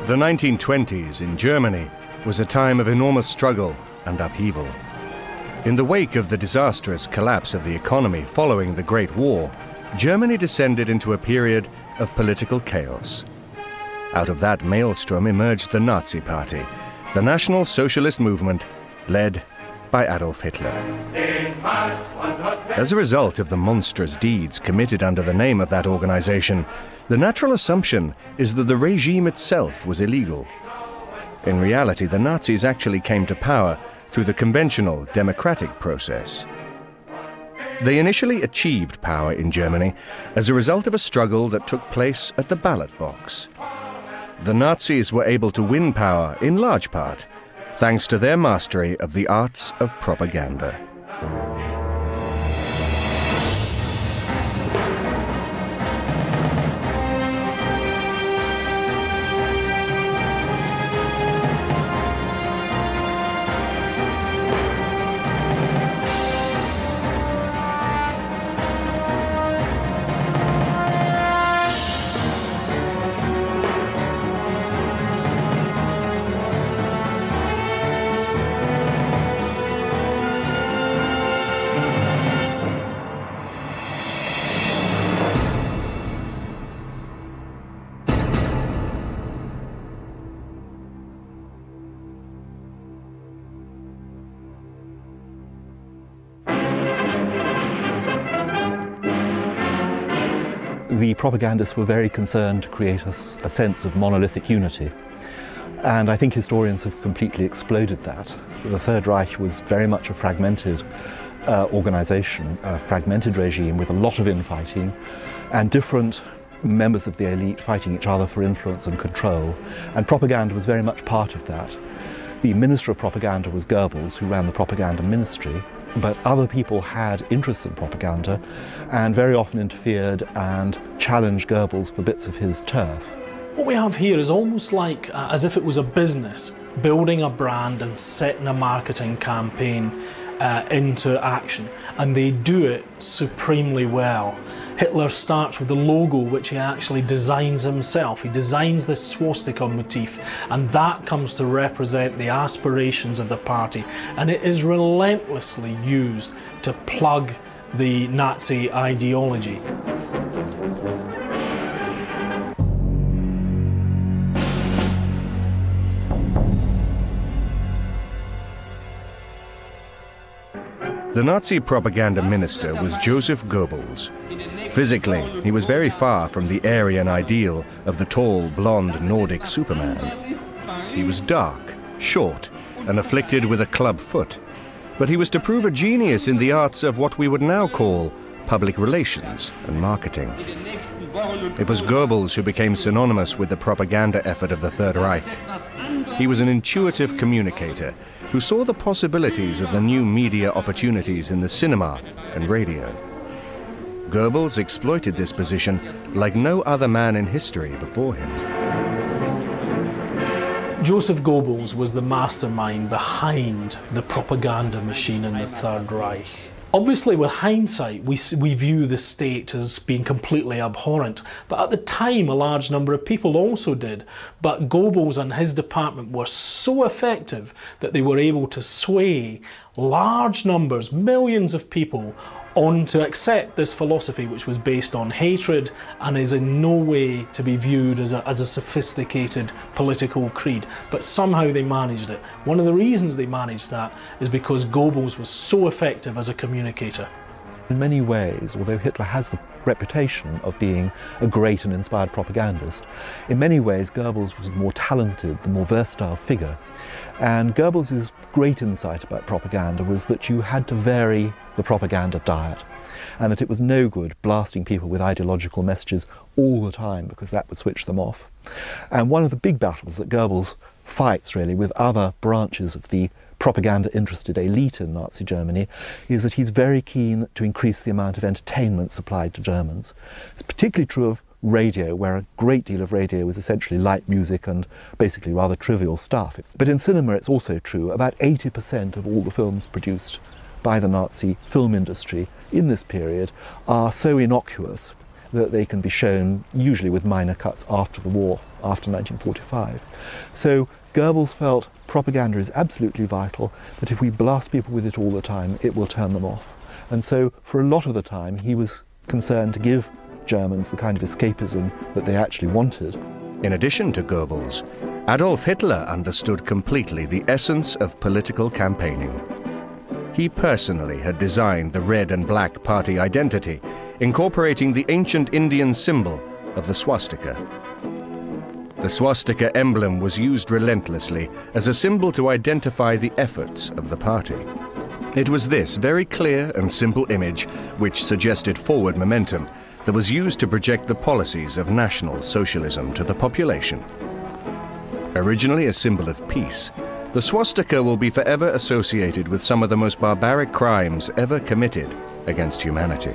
The 1920s in Germany was a time of enormous struggle and upheaval. In the wake of the disastrous collapse of the economy following the Great War, Germany descended into a period of political chaos. Out of that maelstrom emerged the Nazi Party, the National Socialist movement, led by Adolf Hitler. As a result of the monstrous deeds committed under the name of that organization, the natural assumption is that the regime itself was illegal. In reality, the Nazis actually came to power through the conventional democratic process. They initially achieved power in Germany as a result of a struggle that took place at the ballot box. The Nazis were able to win power in large part thanks to their mastery of the arts of propaganda. The propagandists were very concerned to create a sense of monolithic unity. And I think historians have completely exploded that. The Third Reich was very much a fragmented organization, a fragmented regime with a lot of infighting and different members of the elite fighting each other for influence and control. And propaganda was very much part of that. The Minister of Propaganda was Goebbels, who ran the propaganda ministry. But other people had interests in propaganda and very often interfered and challenged Goebbels for bits of his turf. What we have here is almost like as if it was a business, building a brand and setting a marketing campaign into action, and they do it supremely well. Hitler starts with the logo, which he actually designs himself. He designs this swastika motif, and that comes to represent the aspirations of the party, and it is relentlessly used to plug the Nazi ideology. The Nazi propaganda minister was Josef Gobbels. Physically, he was very far from the Aryan ideal of the tall, blonde Nordic Superman. He was dark, short, and afflicted with a club foot. But he was to prove a genius in the arts of what we would now call public relations and marketing. It was Goebbels who became synonymous with the propaganda effort of the Third Reich. He was an intuitive communicator who saw the possibilities of the new media opportunities in the cinema and radio. Goebbels exploited this position like no other man in history before him. Josef Gobbels was the mastermind behind the propaganda machine in the Third Reich. Obviously, with hindsight, we view the state as being completely abhorrent, but at the time a large number of people also did. But Goebbels and his department were so effective that they were able to sway large numbers, millions of people, on to accept this philosophy, which was based on hatred and is in no way to be viewed as a sophisticated political creed. But somehow they managed it. One of the reasons they managed that is because Goebbels was so effective as a communicator. In many ways, although Hitler has the reputation of being a great and inspired propagandist, in many ways Goebbels was the more talented, the more versatile figure. And Goebbels' great insight about propaganda was that you had to vary the propaganda diet, and that it was no good blasting people with ideological messages all the time, because that would switch them off. And one of the big battles that Goebbels fights really with other branches of the propaganda-interested elite in Nazi Germany is that he's very keen to increase the amount of entertainment supplied to Germans. It's particularly true of radio, where a great deal of radio is essentially light music and basically rather trivial stuff. But in cinema it's also true. About 80% of all the films produced by the Nazi film industry in this period are so innocuous that they can be shown usually with minor cuts after the war, after 1945. So Goebbels felt propaganda is absolutely vital, that if we blast people with it all the time, it will turn them off. And so for a lot of the time, he was concerned to give Germans the kind of escapism that they actually wanted. In addition to Goebbels, Adolf Hitler understood completely the essence of political campaigning. He personally had designed the red and black party identity, incorporating the ancient Indian symbol of the swastika. The swastika emblem was used relentlessly as a symbol to identify the efforts of the party. It was this very clear and simple image, which suggested forward momentum, that was used to project the policies of National Socialism to the population. Originally a symbol of peace, the swastika will be forever associated with some of the most barbaric crimes ever committed against humanity.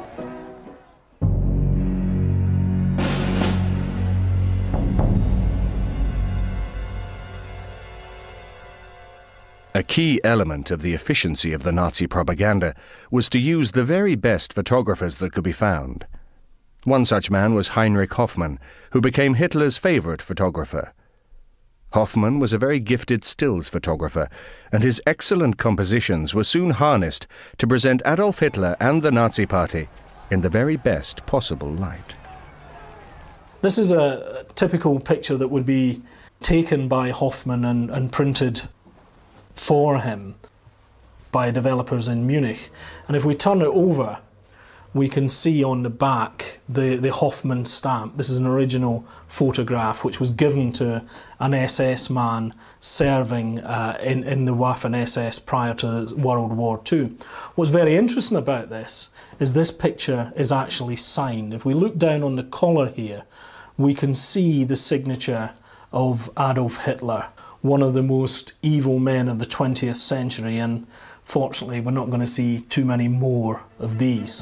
A key element of the efficiency of the Nazi propaganda was to use the very best photographers that could be found. One such man was Heinrich Hoffmann, who became Hitler's favorite photographer. Hoffmann was a very gifted stills photographer, and his excellent compositions were soon harnessed to present Adolf Hitler and the Nazi Party in the very best possible light. This is a typical picture that would be taken by Hoffmann and printed for him by developers in Munich. And if we turn it over, we can see on the back the Hoffmann stamp. This is an original photograph which was given to an SS man serving in the Waffen-SS prior to World War II. What's very interesting about this picture is actually signed. If we look down on the collar here, we can see the signature of Adolf Hitler, one of the most evil men of the 20th century, and fortunately we're not going to see too many more of these.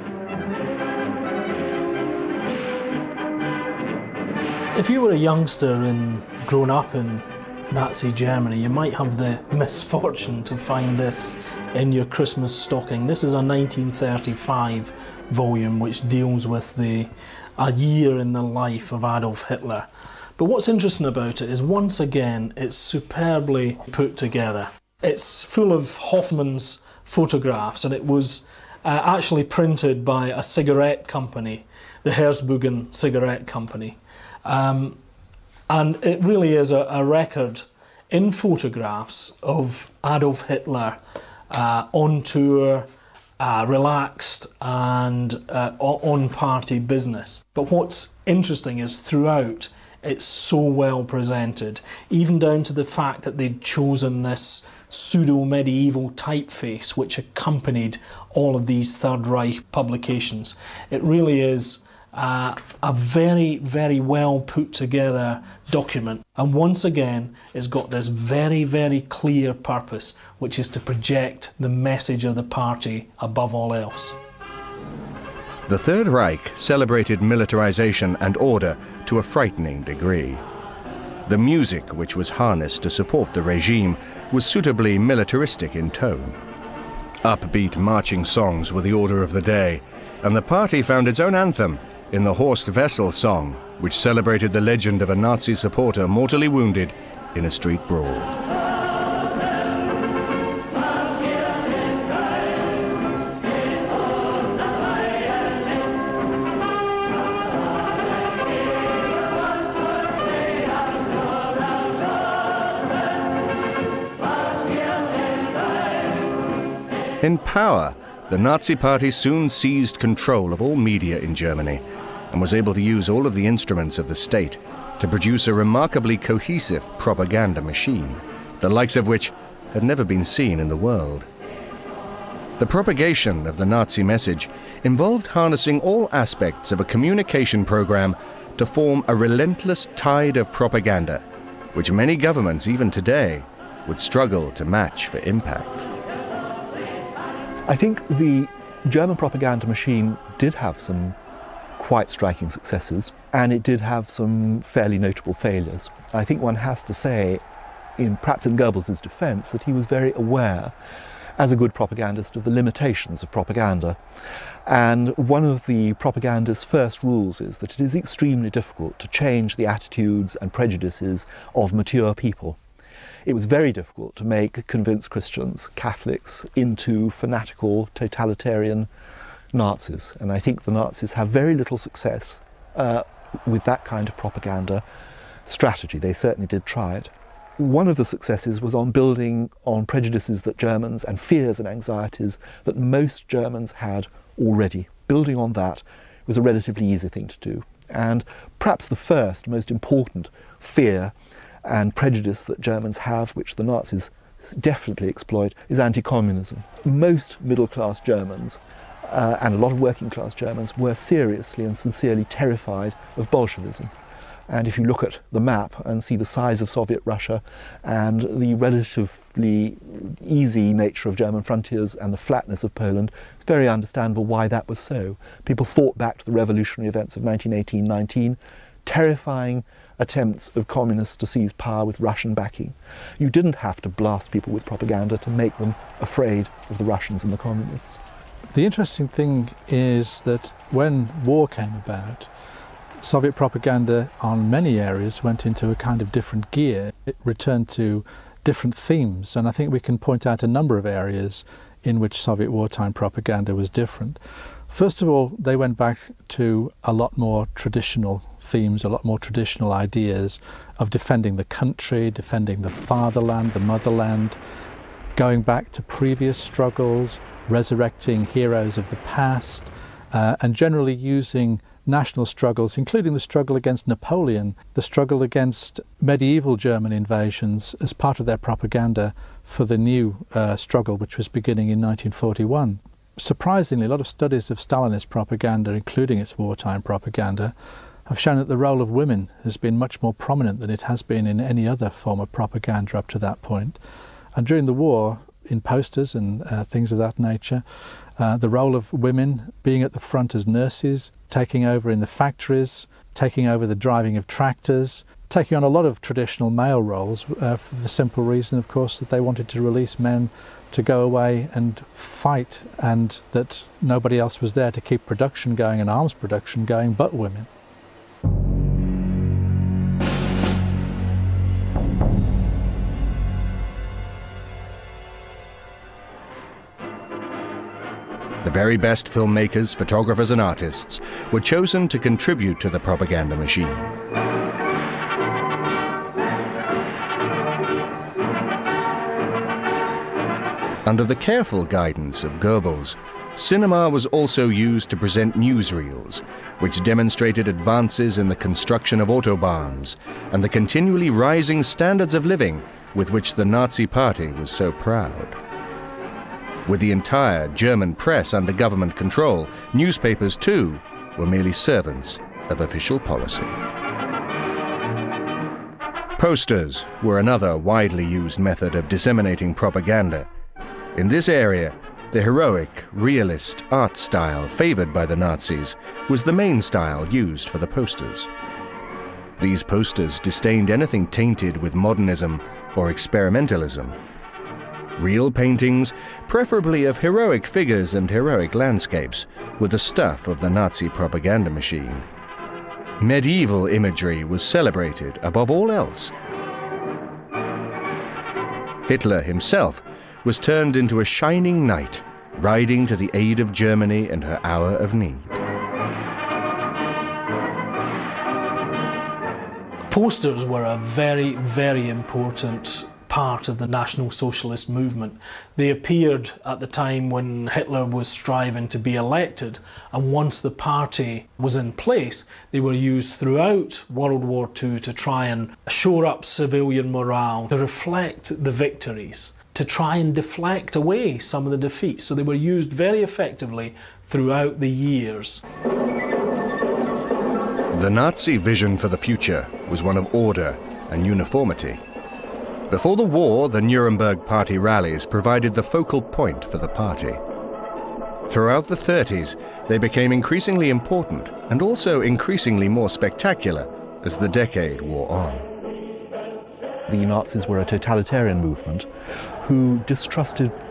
If you were a youngster and grown up in Nazi Germany, you might have the misfortune to find this in your Christmas stocking. This is a 1935 volume which deals with a year in the life of Adolf Hitler. But what's interesting about it is, once again, it's superbly put together. It's full of Hoffmann's photographs, and it was actually printed by a cigarette company, the Herzbugen cigarette company. And it really is a record in photographs of Adolf Hitler on tour, relaxed and on party business. But what's interesting is throughout it's so well presented, even down to the fact that they'd chosen this pseudo-medieval typeface which accompanied all of these Third Reich publications. It really is a very, very well put together document, and once again it's got this very, very clear purpose, which is to project the message of the party above all else. The Third Reich celebrated militarization and order to a frightening degree. The music which was harnessed to support the regime was suitably militaristic in tone. Upbeat marching songs were the order of the day, and the party found its own anthem in the Horst Wessel song, which celebrated the legend of a Nazi supporter mortally wounded in a street brawl. In power, the Nazi Party soon seized control of all media in Germany and was able to use all of the instruments of the state to produce a remarkably cohesive propaganda machine, the likes of which had never been seen in the world. The propagation of the Nazi message involved harnessing all aspects of a communication program to form a relentless tide of propaganda, which many governments, even today, would struggle to match for impact. I think the German propaganda machine did have some quite striking successes, and it did have some fairly notable failures. I think one has to say, perhaps in Goebbels' defense, that he was very aware as a good propagandist, of the limitations of propaganda. And one of the propagandist's first rules is that it is extremely difficult to change the attitudes and prejudices of mature people. It was very difficult to make convinced Christians, Catholics, into fanatical, totalitarian Nazis. And I think the Nazis have very little success with that kind of propaganda strategy. They certainly did try it. One of the successes was on building on prejudices that Germans, and fears and anxieties that most Germans had already. Building on that was a relatively easy thing to do. And perhaps the first, most important fear and prejudice that Germans have, which the Nazis definitely exploit, is anti-communism. Most middle-class Germans and a lot of working-class Germans were seriously and sincerely terrified of Bolshevism. And if you look at the map and see the size of Soviet Russia and the relatively easy nature of German frontiers and the flatness of Poland, it's very understandable why that was so. People thought back to the revolutionary events of 1918-19, terrifying attempts of communists to seize power with Russian backing. You didn't have to blast people with propaganda to make them afraid of the Russians and the communists. The interesting thing is that when war came about, Soviet propaganda on many areas went into a kind of different gear. It returned to different themes, and I think we can point out a number of areas in which Soviet wartime propaganda was different. First of all, they went back to a lot more traditional themes, a lot more traditional ideas of defending the country, defending the fatherland, the motherland, going back to previous struggles, resurrecting heroes of the past, and generally using national struggles, including the struggle against Napoleon, the struggle against medieval German invasions, as part of their propaganda for the new struggle which was beginning in 1941. Surprisingly, a lot of studies of Stalinist propaganda, including its wartime propaganda, have shown that the role of women has been much more prominent than it has been in any other form of propaganda up to that point. And during the war, in posters and things of that nature, the role of women being at the front as nurses, taking over in the factories, taking over the driving of tractors, taking on a lot of traditional male roles for the simple reason, of course, that they wanted to release men to go away and fight, and that nobody else was there to keep production going and arms production going but women. The very best filmmakers, photographers and artists were chosen to contribute to the propaganda machine. Under the careful guidance of Goebbels, cinema was also used to present newsreels, which demonstrated advances in the construction of autobahns and the continually rising standards of living with which the Nazi Party was so proud. With the entire German press under government control, newspapers too were merely servants of official policy. Posters were another widely used method of disseminating propaganda. In this area, the heroic, realist art style favored by the Nazis was the main style used for the posters. These posters disdained anything tainted with modernism or experimentalism. Real paintings, preferably of heroic figures and heroic landscapes, were the stuff of the Nazi propaganda machine. Medieval imagery was celebrated above all else. Hitler himself was turned into a shining knight, riding to the aid of Germany in her hour of need. Posters were a very, very important part of the National Socialist movement. They appeared at the time when Hitler was striving to be elected, and once the party was in place, they were used throughout World War II to try and shore up civilian morale, to reflect the victories, to try and deflect away some of the defeats. So they were used very effectively throughout the years. The Nazi vision for the future was one of order and uniformity. Before the war, the Nuremberg Party rallies provided the focal point for the party. Throughout the 30s, they became increasingly important and also increasingly more spectacular as the decade wore on. The Nazis were a totalitarian movement who distrusted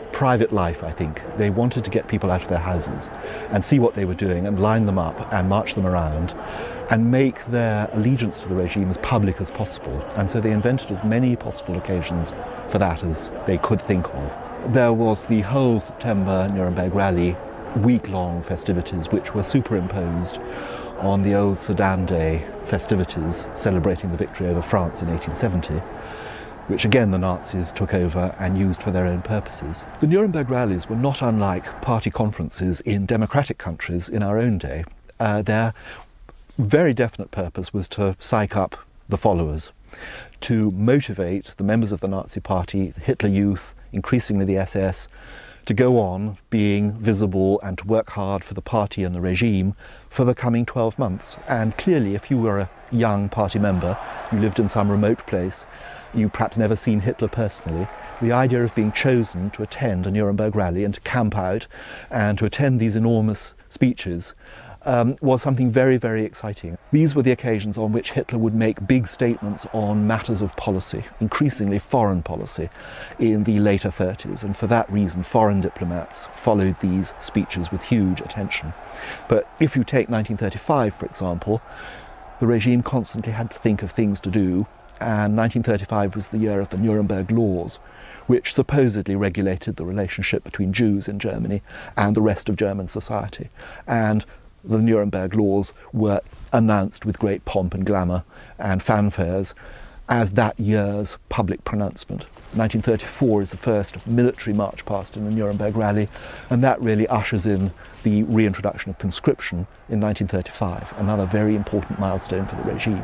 private life, I think. They wanted to get people out of their houses and see what they were doing and line them up and march them around and make their allegiance to the regime as public as possible. And so they invented as many possible occasions for that as they could think of. There was the whole September Nuremberg rally, week-long festivities which were superimposed on the old Sedan Day festivities celebrating the victory over France in 1870, which again the Nazis took over and used for their own purposes. The Nuremberg rallies were not unlike party conferences in democratic countries in our own day. Their very definite purpose was to psych up the followers, to motivate the members of the Nazi Party, the Hitler Youth, increasingly the SS, to go on being visible and to work hard for the party and the regime for the coming 12 months. And clearly, if you were a young party member, you lived in some remote place, you perhaps never seen Hitler personally, the idea of being chosen to attend a Nuremberg rally and to camp out and to attend these enormous speeches was something very, very exciting. These were the occasions on which Hitler would make big statements on matters of policy, increasingly foreign policy, in the later 30s, and for that reason foreign diplomats followed these speeches with huge attention. But if you take 1935, for example, the regime constantly had to think of things to do, and 1935 was the year of the Nuremberg laws, which supposedly regulated the relationship between Jews in Germany and the rest of German society. And the Nuremberg laws were announced with great pomp and glamour and fanfares as that year's public pronouncement. 1934 is the first military march past in the Nuremberg rally, and that really ushers in the reintroduction of conscription in 1935, another very important milestone for the regime.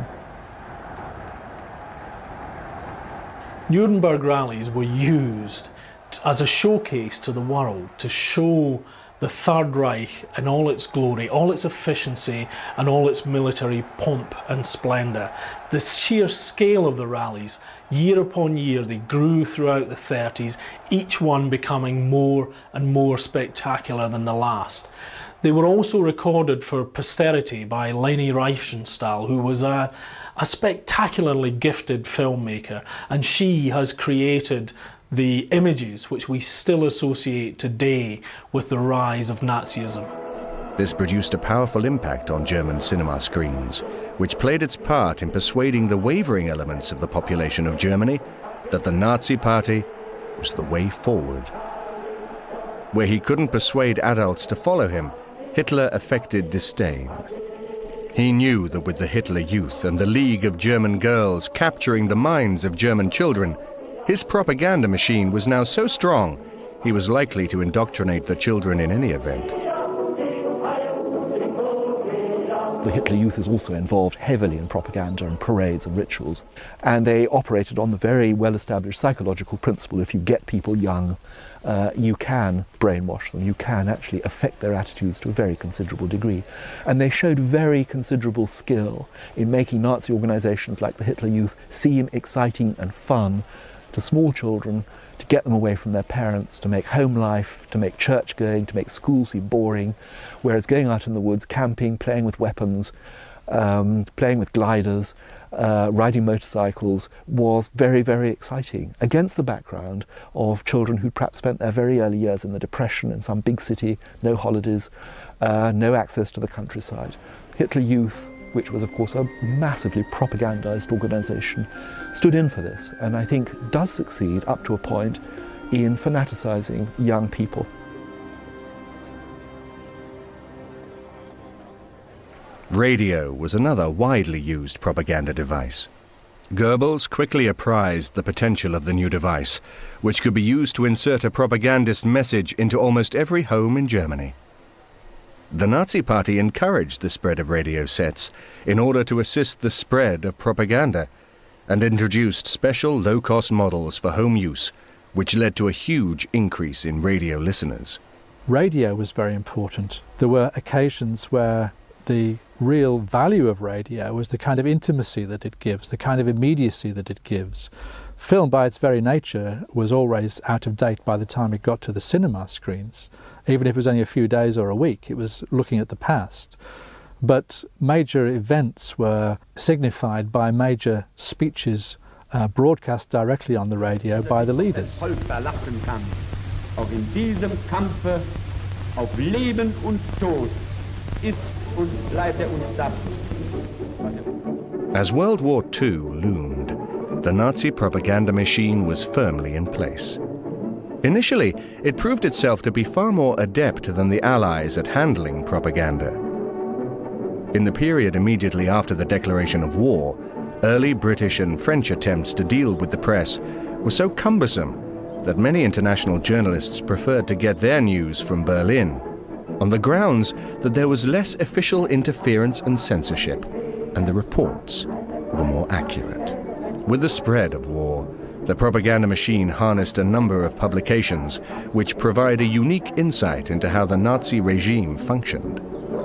Nuremberg rallies were used as a showcase to the world to show the Third Reich in all its glory, all its efficiency and all its military pomp and splendour. The sheer scale of the rallies, year upon year, they grew throughout the 30s, each one becoming more and more spectacular than the last. They were also recorded for posterity by Leni Riefenstahl, who was a spectacularly gifted filmmaker, and she has created the images which we still associate today with the rise of Nazism. This produced a powerful impact on German cinema screens, which played its part in persuading the wavering elements of the population of Germany that the Nazi Party was the way forward. Where he couldn't persuade adults to follow him, Hitler affected disdain. He knew that with the Hitler Youth and the League of German Girls capturing the minds of German children, his propaganda machine was now so strong, he was likely to indoctrinate the children in any event. The Hitler Youth is also involved heavily in propaganda and parades and rituals, and they operated on the very well-established psychological principle: if you get people young, you can brainwash them, you can actually affect their attitudes to a very considerable degree. And they showed very considerable skill in making Nazi organizations like the Hitler Youth seem exciting and fun to small children, to get them away from their parents, to make home life, to make church going, to make school seem boring, whereas going out in the woods, camping, playing with weapons, playing with gliders, riding motorcycles was very, very exciting, against the background of children who'd perhaps spent their very early years in the Depression in some big city, no holidays, no access to the countryside. Hitler Youth, which was of course a massively propagandized organization, stood in for this, and I think does succeed up to a point in fanaticizing young people. Radio was another widely used propaganda device. Goebbels quickly apprised the potential of the new device, which could be used to insert a propagandist message into almost every home in Germany. The Nazi Party encouraged the spread of radio sets in order to assist the spread of propaganda, and introduced special low-cost models for home use, which led to a huge increase in radio listeners. Radio was very important. There were occasions where the real value of radio was the kind of intimacy that it gives, the kind of immediacy that it gives. Film, by its very nature, was always out of date by the time it got to the cinema screens. Even if it was only a few days or a week, it was looking at the past. But major events were signified by major speeches broadcast directly on the radio by the leaders. auch in diesem Kampfe auf Leben und Tod ist und bleibt er uns As World War II loomed, the Nazi propaganda machine was firmly in place. Initially, it proved itself to be far more adept than the Allies at handling propaganda. In the period immediately after the declaration of war, early British and French attempts to deal with the press were so cumbersome that many international journalists preferred to get their news from Berlin, on the grounds that there was less official interference and censorship, and the reports were more accurate. With the spread of war, the propaganda machine harnessed a number of publications which provide a unique insight into how the Nazi regime functioned.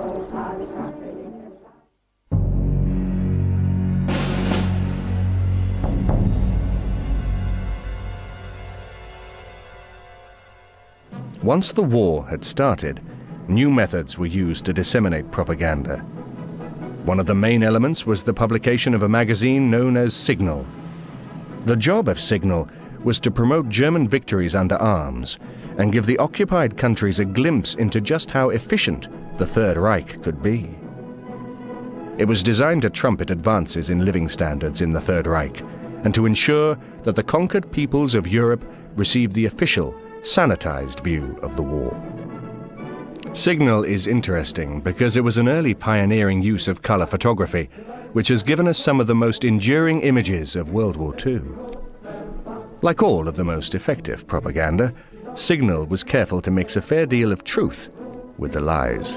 Once the war had started, new methods were used to disseminate propaganda. One of the main elements was the publication of a magazine known as Signal. The job of Signal was to promote German victories under arms and give the occupied countries a glimpse into just how efficient the Third Reich could be. It was designed to trumpet advances in living standards in the Third Reich and to ensure that the conquered peoples of Europe received the official, sanitized view of the war. Signal is interesting because it was an early pioneering use of color photography, which has given us some of the most enduring images of World War II. Like all of the most effective propaganda, Signal was careful to mix a fair deal of truth with the lies.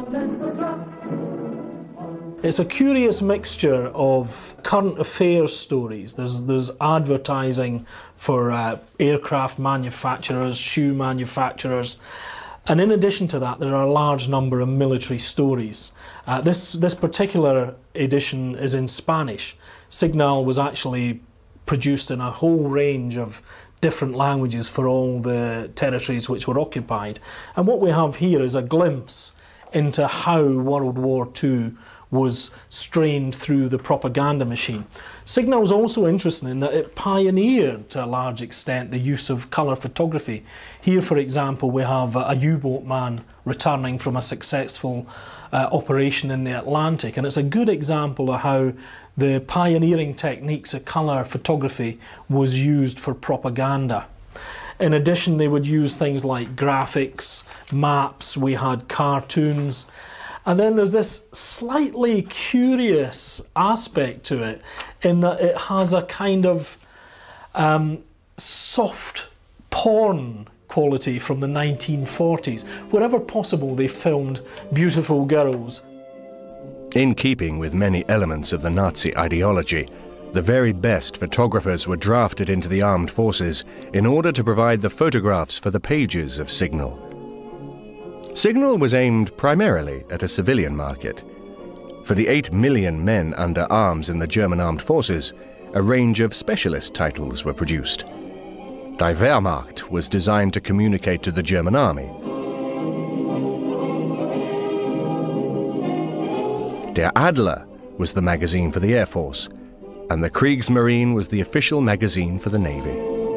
It's a curious mixture of current affairs stories. There's advertising for aircraft manufacturers, shoe manufacturers, and in addition to that, there are a large number of military stories. This particular edition is in Spanish. Signal was actually produced in a whole range of different languages for all the territories which were occupied. And what we have here is a glimpse into how World War II was strained through the propaganda machine. Signal was also interesting in that it pioneered to a large extent the use of colour photography. Here, for example, we have a U-boat man returning from a successful operation in the Atlantic, and it's a good example of how the pioneering techniques of colour photography was used for propaganda. In addition, they would use things like graphics, maps, we had cartoons, and then there's this slightly curious aspect to it in that it has a kind of soft porn quality from the 1940s. Wherever possible, they filmed beautiful girls. In keeping with many elements of the Nazi ideology, the very best photographers were drafted into the armed forces in order to provide the photographs for the pages of Signal. Signal was aimed primarily at a civilian market. For the 8 million men under arms in the German armed forces, a range of specialist titles were produced. Die Wehrmacht was designed to communicate to the German army. Der Adler was the magazine for the Air Force, and the Kriegsmarine was the official magazine for the Navy.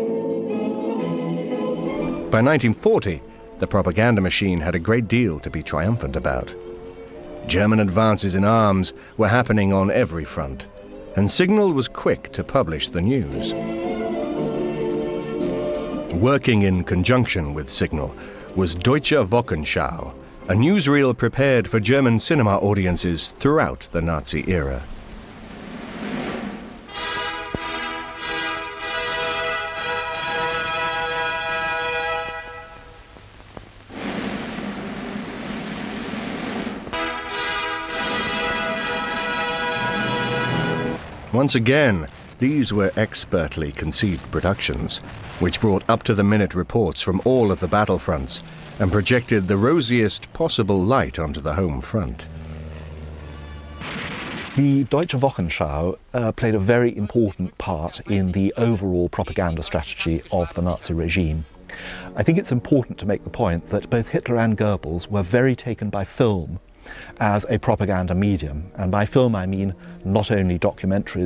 By 1940, the propaganda machine had a great deal to be triumphant about. German advances in arms were happening on every front, and Signal was quick to publish the news. Working in conjunction with Signal was Deutsche Wochenschau, a newsreel prepared for German cinema audiences throughout the Nazi era. Once again, these were expertly conceived productions, which brought up-to-the-minute reports from all of the battlefronts and projected the rosiest possible light onto the home front. The Deutsche Wochenschau played a very important part in the overall propaganda strategy of the Nazi regime. I think it's important to make the point that both Hitler and Goebbels were very taken by film as a propaganda medium, and by film I mean not only documentaries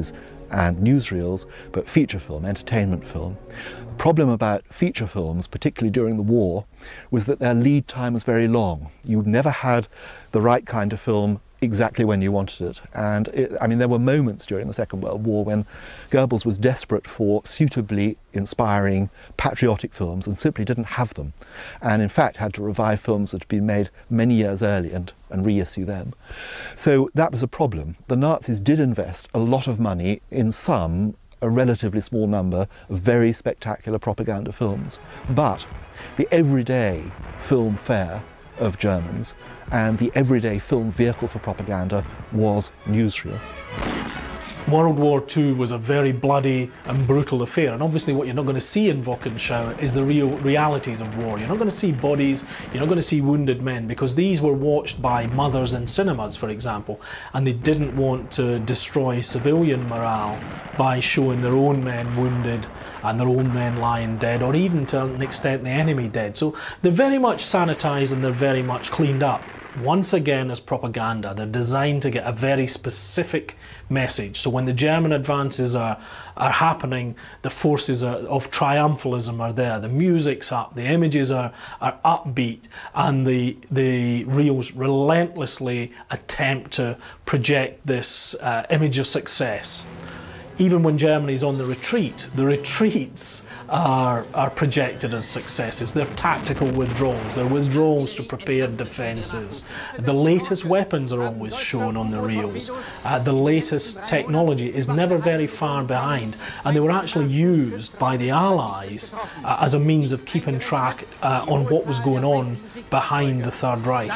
and newsreels, but feature film, entertainment film. The problem about feature films, particularly during the war, was that their lead time was very long. You never had the right kind of film exactly when you wanted it. And there were moments during the Second World War when Goebbels was desperate for suitably inspiring patriotic films and simply didn't have them, and in fact had to revive films that had been made many years early and reissue them. So that was a problem. The Nazis did invest a lot of money in a relatively small number of very spectacular propaganda films, but the everyday film fare of Germans and the everyday film vehicle for propaganda was newsreel. World War II was a very bloody and brutal affair, and obviously what you're not going to see in Wochenschau is the real realities of war. You're not going to see bodies, you're not going to see wounded men, because these were watched by mothers in cinemas, for example, and they didn't want to destroy civilian morale by showing their own men wounded and their own men lying dead, or even to an extent the enemy dead. So they're very much sanitized and they're very much cleaned up. Once again, as propaganda, they're designed to get a very specific message. So when the German advances are happening, the forces of triumphalism are there, the music's up, the images are upbeat, and the reels relentlessly attempt to project this image of success. Even when Germany's on the retreats are projected as successes. They're tactical withdrawals, they're withdrawals to prepared defences. The latest weapons are always shown on the reels. The latest technology is never very far behind, and they were actually used by the Allies as a means of keeping track on what was going on behind the Third Reich.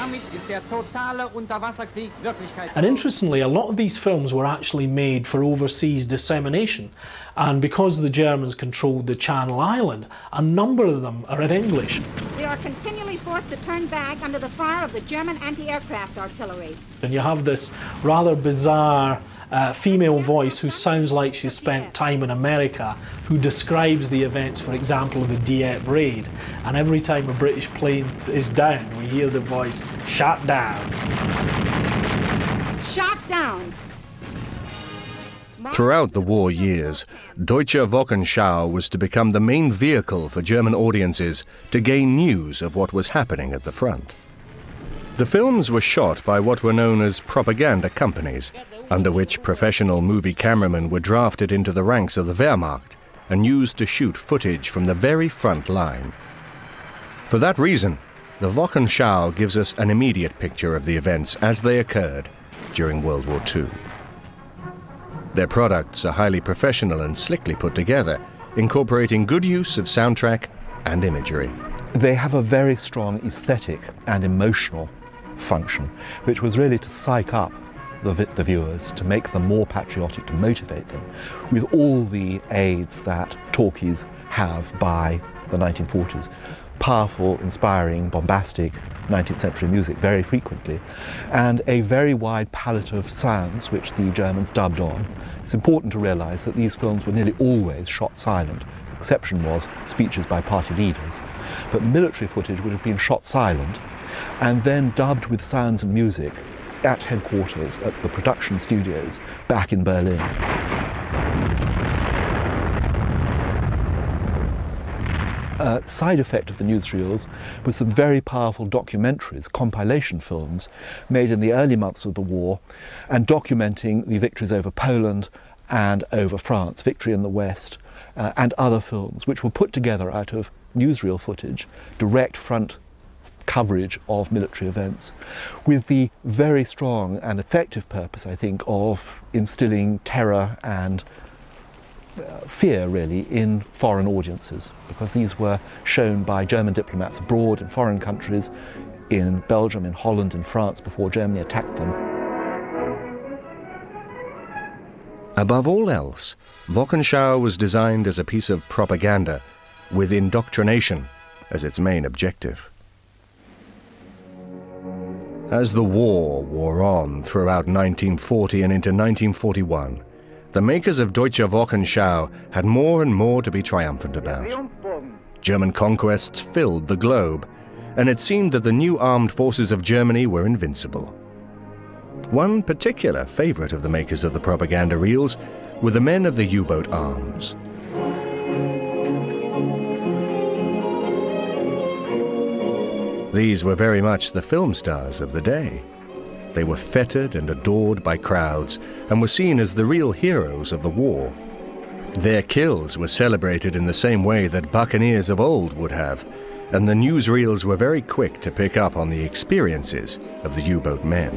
And interestingly, a lot of these films were actually made for overseas dissemination. And because the Germans controlled the Channel Island, a number of them are in English. They are continually forced to turn back under the fire of the German anti-aircraft artillery. And you have this rather bizarre female voice who sounds like she's spent time in America, who describes the events, for example, of the Dieppe raid. And every time a British plane is down, we hear the voice, "Shot down." Shot down. Throughout the war years, Deutsche Wochenschau was to become the main vehicle for German audiences to gain news of what was happening at the front. The films were shot by what were known as propaganda companies, under which professional movie cameramen were drafted into the ranks of the Wehrmacht and used to shoot footage from the very front line. For that reason, the Wochenschau gives us an immediate picture of the events as they occurred during World War II. Their products are highly professional and slickly put together, incorporating good use of soundtrack and imagery. They have a very strong aesthetic and emotional function, which was really to psych up the viewers, to make them more patriotic, to motivate them, with all the aids that talkies have by the 1940s. Powerful, inspiring, bombastic 19th century music very frequently, and a very wide palette of sounds which the Germans dubbed on. It's important to realise that these films were nearly always shot silent. The exception was speeches by party leaders. But military footage would have been shot silent and then dubbed with sounds and music at headquarters, at the production studios back in Berlin. A side effect of the newsreels was some very powerful documentaries, compilation films, made in the early months of the war and documenting the victories over Poland and over France, Victory in the West, and other films, which were put together out of newsreel footage, direct front coverage of military events, with the very strong and effective purpose, I think, of instilling terror and fear, really, in foreign audiences, because these were shown by German diplomats abroad in foreign countries, in Belgium, in Holland, in France, before Germany attacked them. Above all else, Wochenschau was designed as a piece of propaganda, with indoctrination as its main objective. As the war wore on throughout 1940 and into 1941, the makers of Deutsche Wochenschau had more and more to be triumphant about. German conquests filled the globe, and it seemed that the new armed forces of Germany were invincible. One particular favorite of the makers of the propaganda reels were the men of the U-boat arms. These were very much the film stars of the day. They were feted and adored by crowds and were seen as the real heroes of the war. Their kills were celebrated in the same way that buccaneers of old would have, and the newsreels were very quick to pick up on the experiences of the U-boat men.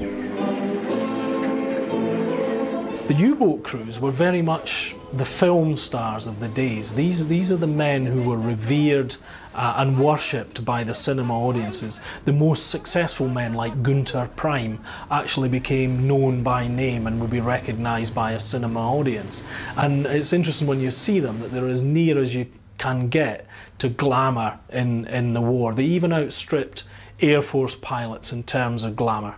The U-boat crews were very much the film stars of the days. These are the men who were revered and worshipped by the cinema audiences. The most successful men like Gunther Prime actually became known by name and would be recognised by a cinema audience. And it's interesting when you see them that they're as near as you can get to glamour in the war. They even outstripped Air Force pilots in terms of glamour.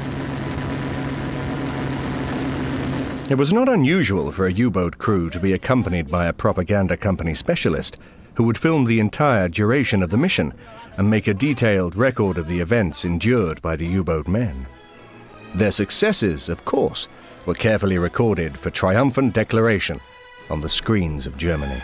It was not unusual for a U-boat crew to be accompanied by a propaganda company specialist who would film the entire duration of the mission and make a detailed record of the events endured by the U-boat men. Their successes, of course, were carefully recorded for triumphant declaration on the screens of Germany.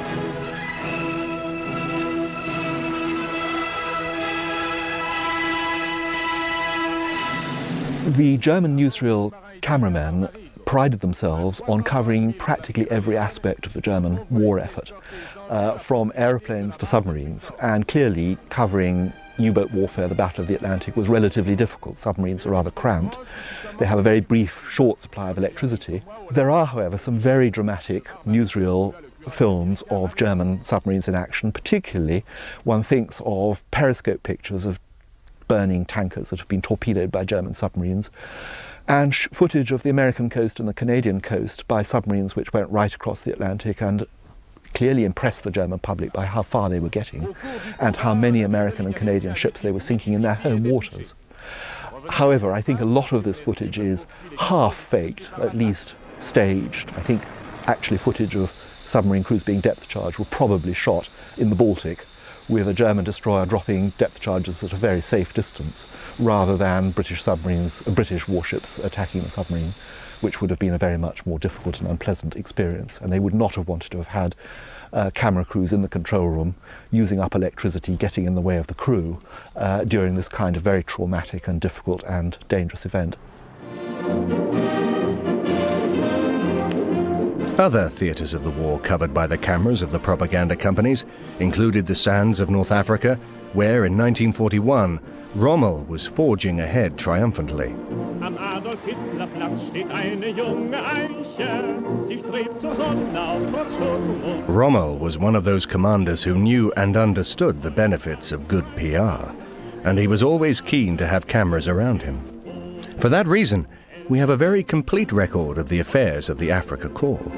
The German newsreel cameramen prided themselves on covering practically every aspect of the German war effort, from aeroplanes to submarines, and clearly covering U-boat warfare, the Battle of the Atlantic, was relatively difficult. Submarines are rather cramped. They have a very brief, short supply of electricity. There are, however, some very dramatic newsreel films of German submarines in action. Particularly, one thinks of periscope pictures of burning tankers that have been torpedoed by German submarines, and footage of the American coast and the Canadian coast by submarines which went right across the Atlantic and clearly impressed the German public by how far they were getting and how many American and Canadian ships they were sinking in their home waters. However, I think a lot of this footage is half faked, at least staged. I think actually footage of submarine crews being depth charged were probably shot in the Baltic, with a German destroyer dropping depth charges at a very safe distance, rather than British submarines, British warships attacking the submarine, which would have been a very much more difficult and unpleasant experience. And they would not have wanted to have had camera crews in the control room using up electricity, getting in the way of the crew during this kind of very traumatic and difficult and dangerous event. Other theatres of the war covered by the cameras of the propaganda companies included the sands of North Africa, where in 1941 Rommel was forging ahead triumphantly. Rommel was one of those commanders who knew and understood the benefits of good PR, and he was always keen to have cameras around him. For that reason, we have a very complete record of the affairs of the Africa Corps.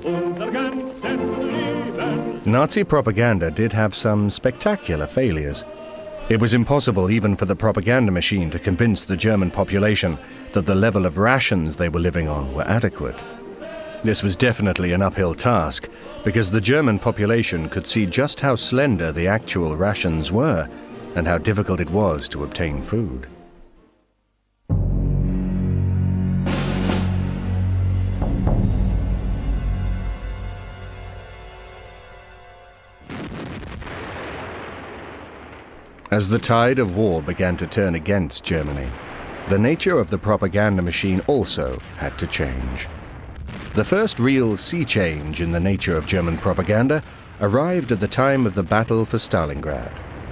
Nazi propaganda did have some spectacular failures. It was impossible even for the propaganda machine to convince the German population that the level of rations they were living on were adequate. This was definitely an uphill task, because the German population could see just how slender the actual rations were and how difficult it was to obtain food. As the tide of war began to turn against Germany, the nature of the propaganda machine also had to change. The first real sea change in the nature of German propaganda arrived at the time of the battle for Stalingrad.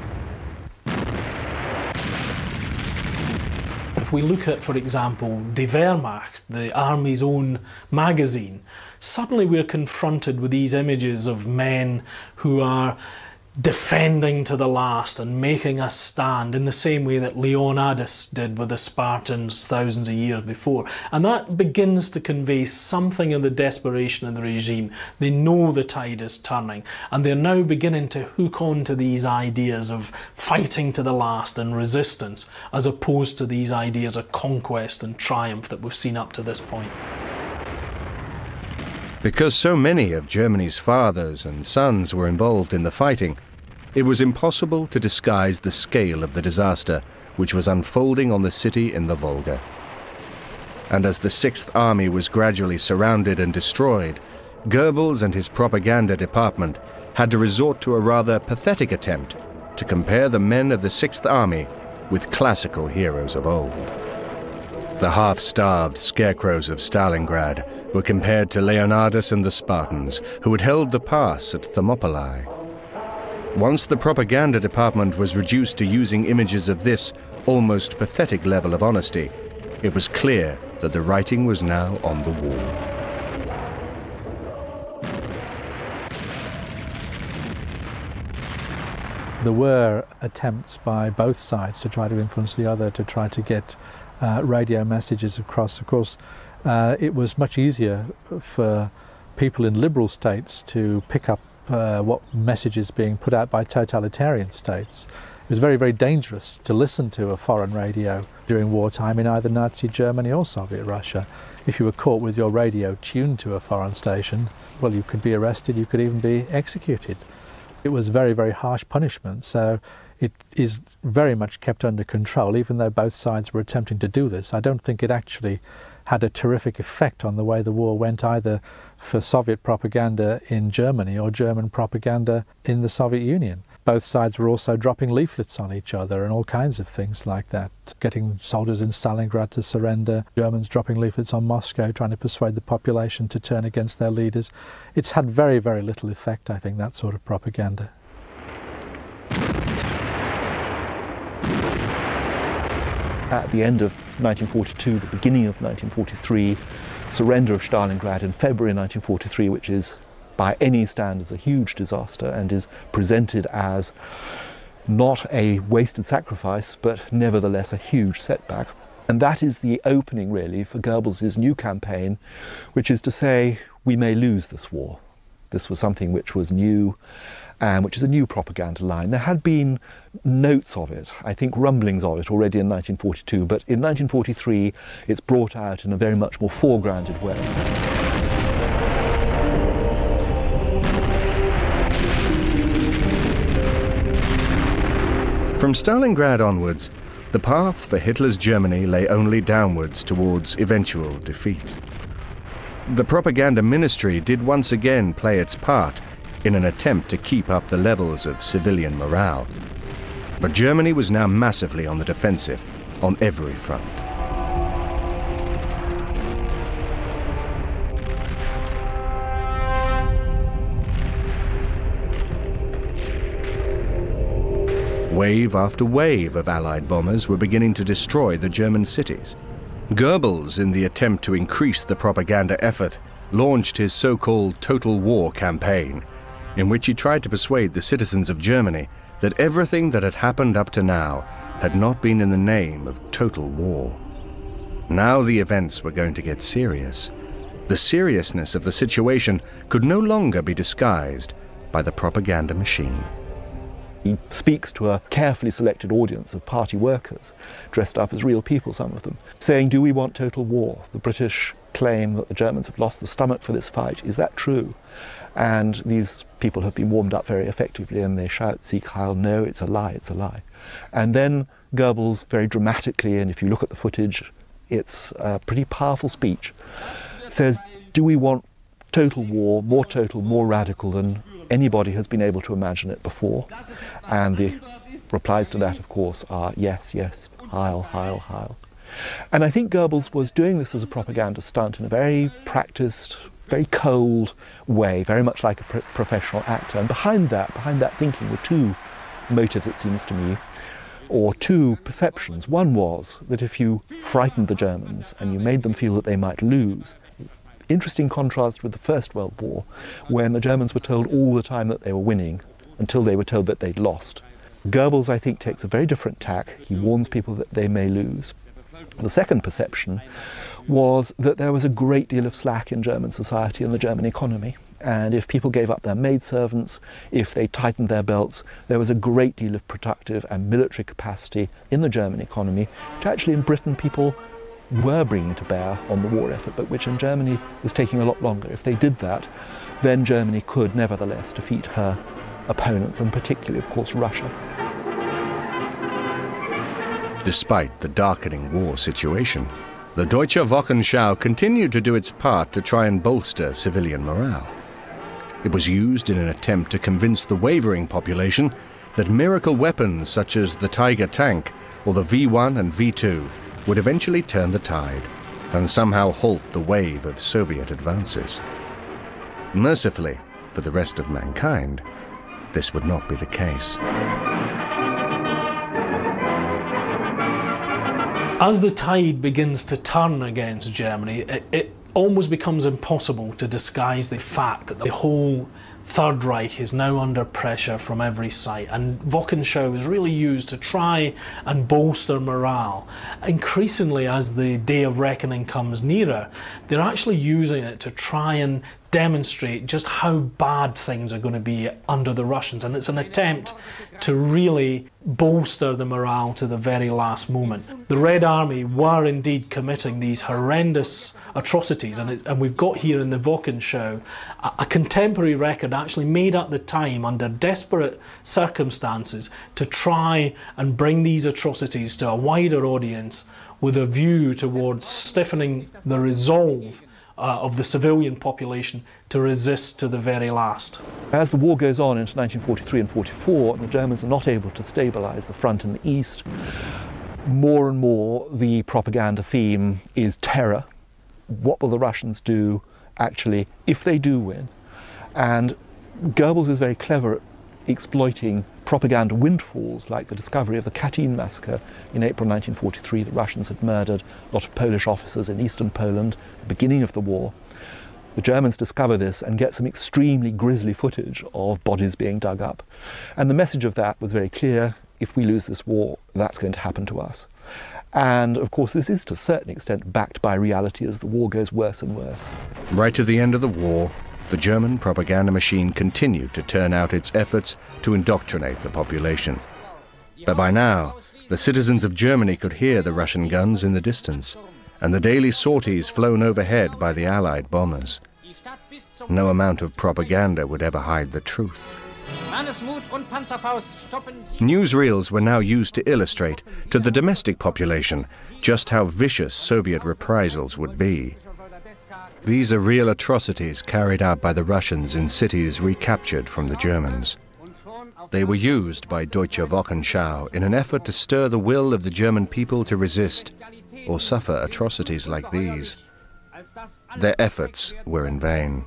If we look at, for example, Die Wehrmacht, the army's own magazine, suddenly we're confronted with these images of men who are defending to the last and making a stand in the same way that Leonidas did with the Spartans thousands of years before. And that begins to convey something of the desperation of the regime. They know the tide is turning, and they're now beginning to hook on to these ideas of fighting to the last and resistance, as opposed to these ideas of conquest and triumph that we've seen up to this point. Because so many of Germany's fathers and sons were involved in the fighting, it was impossible to disguise the scale of the disaster which was unfolding on the city in the Volga. and as the Sixth Army was gradually surrounded and destroyed, Goebbels and his propaganda department had to resort to a rather pathetic attempt to compare the men of the Sixth Army with classical heroes of old. The half-starved scarecrows of Stalingrad were compared to Leonidas and the Spartans, who had held the pass at Thermopylae. Once the propaganda department was reduced to using images of this almost pathetic level of honesty, it was clear that the writing was now on the wall. There were attempts by both sides to try to influence the other, to try to get radio messages across. Of course, it was much easier for people in liberal states to pick up what messages being put out by totalitarian states. It was very, very dangerous to listen to a foreign radio during wartime in either Nazi Germany or Soviet Russia. If you were caught with your radio tuned to a foreign station, well, you could be arrested, you could even be executed. It was very, very harsh punishment, so it is very much kept under control, even though both sides were attempting to do this. I don't think it actually had a terrific effect on the way the war went, either for Soviet propaganda in Germany or German propaganda in the Soviet Union. Both sides were also dropping leaflets on each other and all kinds of things like that, getting soldiers in Stalingrad to surrender, Germans dropping leaflets on Moscow, trying to persuade the population to turn against their leaders. It's had very, very little effect, I think, that sort of propaganda. At the end of 1942, the beginning of 1943, surrender of Stalingrad in February 1943, which is by any standards a huge disaster and is presented as not a wasted sacrifice but nevertheless a huge setback. And that is the opening really for Goebbels' new campaign, which is to say we may lose this war. This was something which was new and which is a new propaganda line. There had been notes of it, I think rumblings of it already in 1942, but in 1943 it's brought out in a very much more foregrounded way. From Stalingrad onwards, the path for Hitler's Germany lay only downwards towards eventual defeat. The propaganda ministry did once again play its part in an attempt to keep up the levels of civilian morale. But Germany was now massively on the defensive on every front. Wave after wave of Allied bombers were beginning to destroy the German cities. Goebbels, in the attempt to increase the propaganda effort, launched his so-called total war campaign, in which he tried to persuade the citizens of Germany that everything that had happened up to now had not been in the name of total war. Now the events were going to get serious. The seriousness of the situation could no longer be disguised by the propaganda machine. He speaks to a carefully selected audience of party workers, dressed up as real people, some of them, saying, do we want total war? The British claim that the Germans have lost the stomach for this fight. Is that true? And these people have been warmed up very effectively and they shout, Sieg Heil, no, it's a lie, it's a lie. And then Goebbels very dramatically, and if you look at the footage, it's a pretty powerful speech, says, do we want total war, more radical than anybody has been able to imagine it before? And the replies to that, of course, are yes, yes, Heil, Heil, Heil. And I think Goebbels was doing this as a propaganda stunt in a very practiced, very cold way, very much like a professional actor. And behind that thinking were two motives, it seems to me, or two perceptions. One was that if you frightened the Germans and you made them feel that they might lose, interesting contrast with the First World War, when the Germans were told all the time that they were winning until they were told that they'd lost. Goebbels, I think, takes a very different tack. He warns people that they may lose. The second perception was that there was a great deal of slack in German society and the German economy. And if people gave up their maidservants, if they tightened their belts, there was a great deal of productive and military capacity in the German economy, which actually in Britain people were bringing to bear on the war effort, but which in Germany was taking a lot longer. If they did that, then Germany could nevertheless defeat her opponents, and particularly, of course, Russia. Despite the darkening war situation, The Deutsche Wochenschau continued to do its part to try and bolster civilian morale. It was used in an attempt to convince the wavering population that miracle weapons such as the Tiger tank or the V1 and V2 would eventually turn the tide and somehow halt the wave of Soviet advances. Mercifully, for the rest of mankind, this would not be the case. As the tide begins to turn against Germany, it almost becomes impossible to disguise the fact that the whole Third Reich is now under pressure from every side, and Wochenschau is really used to try and bolster morale. Increasingly, as the day of reckoning comes nearer, they're actually using it to try and demonstrate just how bad things are going to be under the Russians, and it's an attempt to really bolster the morale to the very last moment. The Red Army were indeed committing these horrendous atrocities, and we've got here in the Wochenschau a contemporary record actually made at the time under desperate circumstances to try and bring these atrocities to a wider audience with a view towards stiffening the resolve of the civilian population to resist to the very last. As the war goes on into 1943 and 44, and the Germans are not able to stabilise the front in the east, more and more the propaganda theme is terror. What will the Russians do, actually, if they do win? And Goebbels is very clever at exploiting propaganda windfalls, like the discovery of the Katyn massacre in April 1943. The Russians had murdered a lot of Polish officers in eastern Poland at the beginning of the war. The Germans discover this and get some extremely grisly footage of bodies being dug up. And the message of that was very clear: if we lose this war, that's going to happen to us. And of course this is to a certain extent backed by reality as the war goes worse and worse. Right to the end of the war, the German propaganda machine continued to turn out its efforts to indoctrinate the population. But by now, the citizens of Germany could hear the Russian guns in the distance and the daily sorties flown overhead by the Allied bombers. No amount of propaganda would ever hide the truth. Newsreels were now used to illustrate to the domestic population just how vicious Soviet reprisals would be. These are real atrocities carried out by the Russians in cities recaptured from the Germans. They were used by Deutsche Wochenschau in an effort to stir the will of the German people to resist or suffer atrocities like these. Their efforts were in vain.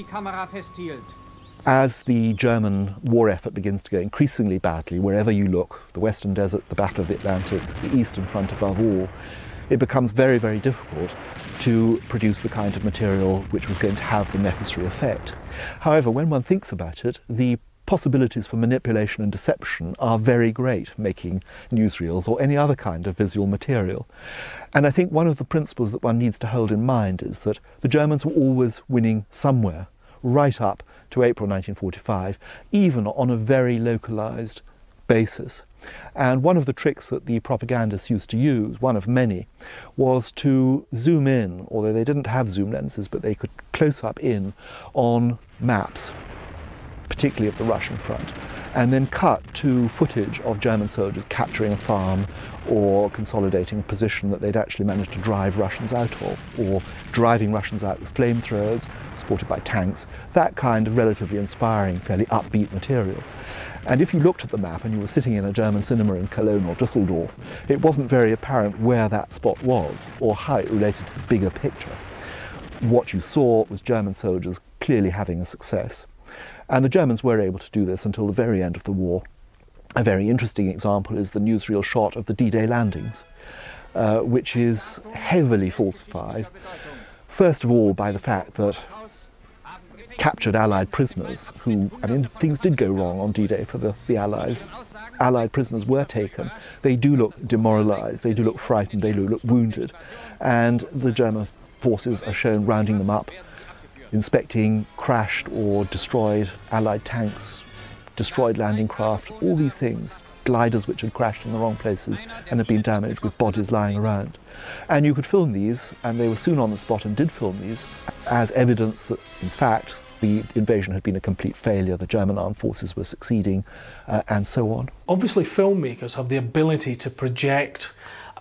As the German war effort begins to go increasingly badly, wherever you look, the Western Desert, the Battle of the Atlantic, the Eastern Front above all, it becomes very, very difficult to produce the kind of material which was going to have the necessary effect. However, when one thinks about it, the possibilities for manipulation and deception are very great making newsreels or any other kind of visual material. And I think one of the principles that one needs to hold in mind is that the Germans were always winning somewhere, right up to April 1945, even on a very localized basis. And one of the tricks that the propagandists used to use, one of many, was to zoom in, although they didn't have zoom lenses, but they could close up in on maps, particularly of the Russian front, and then cut to footage of German soldiers capturing a farm or consolidating a position that they'd actually managed to drive Russians out of, or driving Russians out with flamethrowers supported by tanks, that kind of relatively inspiring, fairly upbeat material. And if you looked at the map and you were sitting in a German cinema in Cologne or Düsseldorf, it wasn't very apparent where that spot was or how it related to the bigger picture. What you saw was German soldiers clearly having a success. And the Germans were able to do this until the very end of the war. A very interesting example is the newsreel shot of the D-Day landings, which is heavily falsified, first of all by the fact that captured Allied prisoners who, I mean, things did go wrong on D-Day for the Allies. Allied prisoners were taken. They do look demoralized, they do look frightened, they do look wounded. And the German forces are shown rounding them up, inspecting crashed or destroyed Allied tanks, destroyed landing craft, all these things, gliders which had crashed in the wrong places and had been damaged with bodies lying around. And you could film these, and they were soon on the spot and did film these, as evidence that, in fact, the invasion had been a complete failure, the German armed forces were succeeding, and so on. Obviously, filmmakers have the ability to project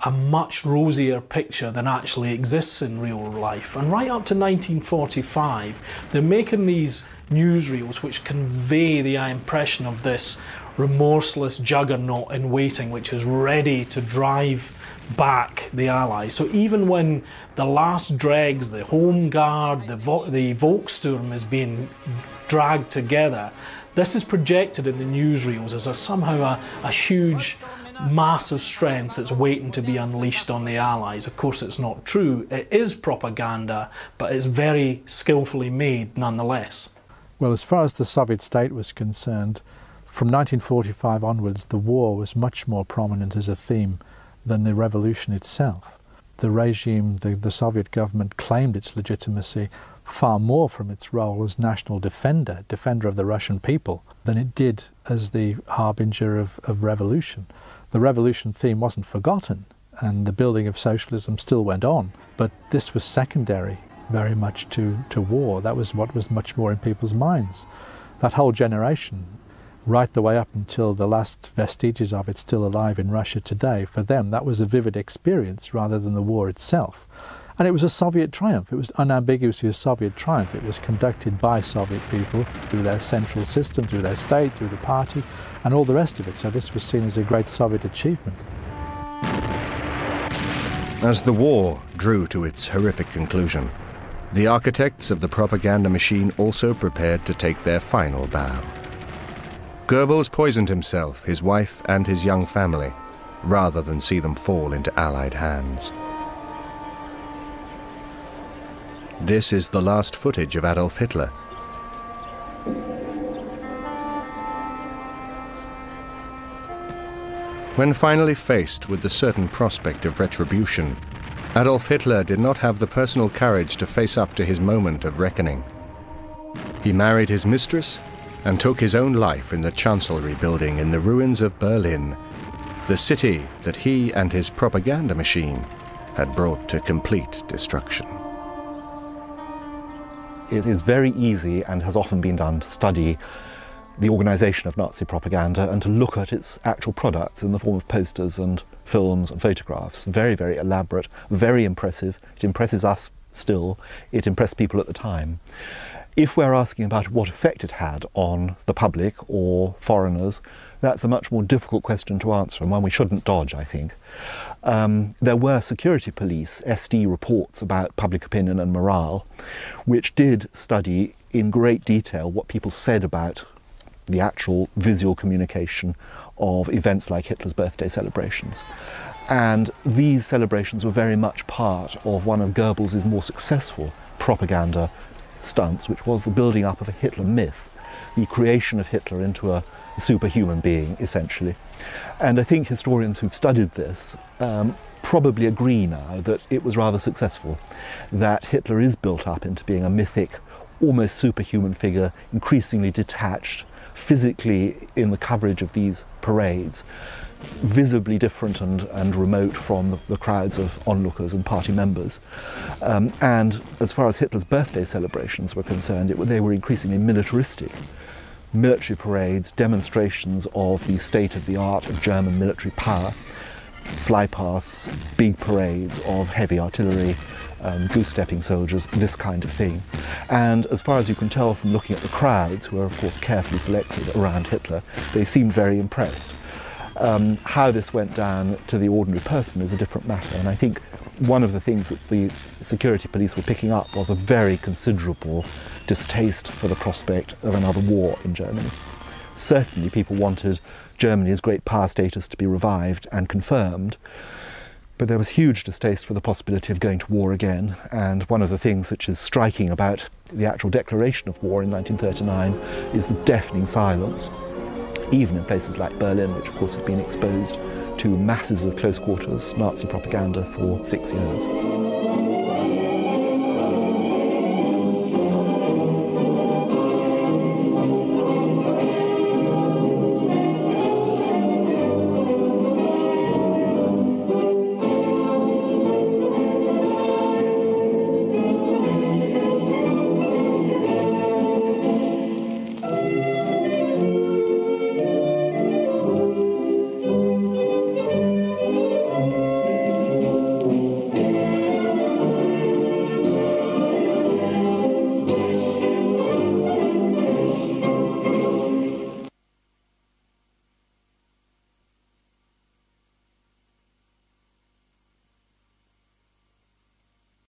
a much rosier picture than actually exists in real life. And right up to 1945, they're making these newsreels which convey the impression of this remorseless juggernaut in waiting, which is ready to drive back the Allies. So even when the last dregs, the Home Guard, the Volkssturm is being dragged together, this is projected in the newsreels as somehow a huge massive strength that's waiting to be unleashed on the Allies. Of course, it's not true. It is propaganda, but it's very skillfully made nonetheless. Well, as far as the Soviet state was concerned, from 1945 onwards, the war was much more prominent as a theme than the revolution itself. The regime, the Soviet government, claimed its legitimacy far more from its role as national defender of the Russian people, than it did as the harbinger of revolution. The revolution theme wasn't forgotten, and the building of socialism still went on, but this was secondary very much to war. That was what was much more in people's minds. That whole generation, right the way up until the last vestiges of it still alive in Russia today, for them that was a vivid experience rather than the war itself. And it was a Soviet triumph. It was unambiguously a Soviet triumph. It was conducted by Soviet people through their central system, through their state, through the party, and all the rest of it. So this was seen as a great Soviet achievement. As the war drew to its horrific conclusion, the architects of the propaganda machine also prepared to take their final bow. Goebbels poisoned himself, his wife, and his young family, rather than see them fall into Allied hands. This is the last footage of Adolf Hitler. When finally faced with the certain prospect of retribution, Adolf Hitler did not have the personal courage to face up to his moment of reckoning. He married his mistress and took his own life in the Chancellery building in the ruins of Berlin, the city that he and his propaganda machine had brought to complete destruction. It is very easy, and has often been done, to study the organisation of Nazi propaganda and to look at its actual products in the form of posters and films and photographs. Very, very elaborate, very impressive. It impresses us still. It impressed people at the time. If we're asking about what effect it had on the public or foreigners, that's a much more difficult question to answer, and one we shouldn't dodge, I think. There were security police, SD reports about public opinion and morale, which did study in great detail what people said about the actual visual communication of events like Hitler's birthday celebrations. And these celebrations were very much part of one of Goebbels' more successful propaganda stunts, which was the building up of a Hitler myth, the creation of Hitler into a superhuman being, essentially. And I think historians who've studied this probably agree now that it was rather successful, that Hitler is built up into being a mythic, almost superhuman figure, increasingly detached, physically in the coverage of these parades, visibly different and remote from the crowds of onlookers and party members. And as far as Hitler's birthday celebrations were concerned, they were increasingly militaristic. Military parades, demonstrations of the state-of-the-art of German military power, flypasts, big parades of heavy artillery, goose-stepping soldiers, this kind of thing. And as far as you can tell from looking at the crowds, who are of course carefully selected around Hitler, they seemed very impressed. How this went down to the ordinary person is a different matter, and I think one of the things that the security police were picking up was a very considerable distaste for the prospect of another war in Germany. Certainly people wanted Germany's great power status to be revived and confirmed, but there was huge distaste for the possibility of going to war again. And one of the things which is striking about the actual declaration of war in 1939 is the deafening silence, even in places like Berlin, which of course had been exposed to masses of close quarters Nazi propaganda for 6 years.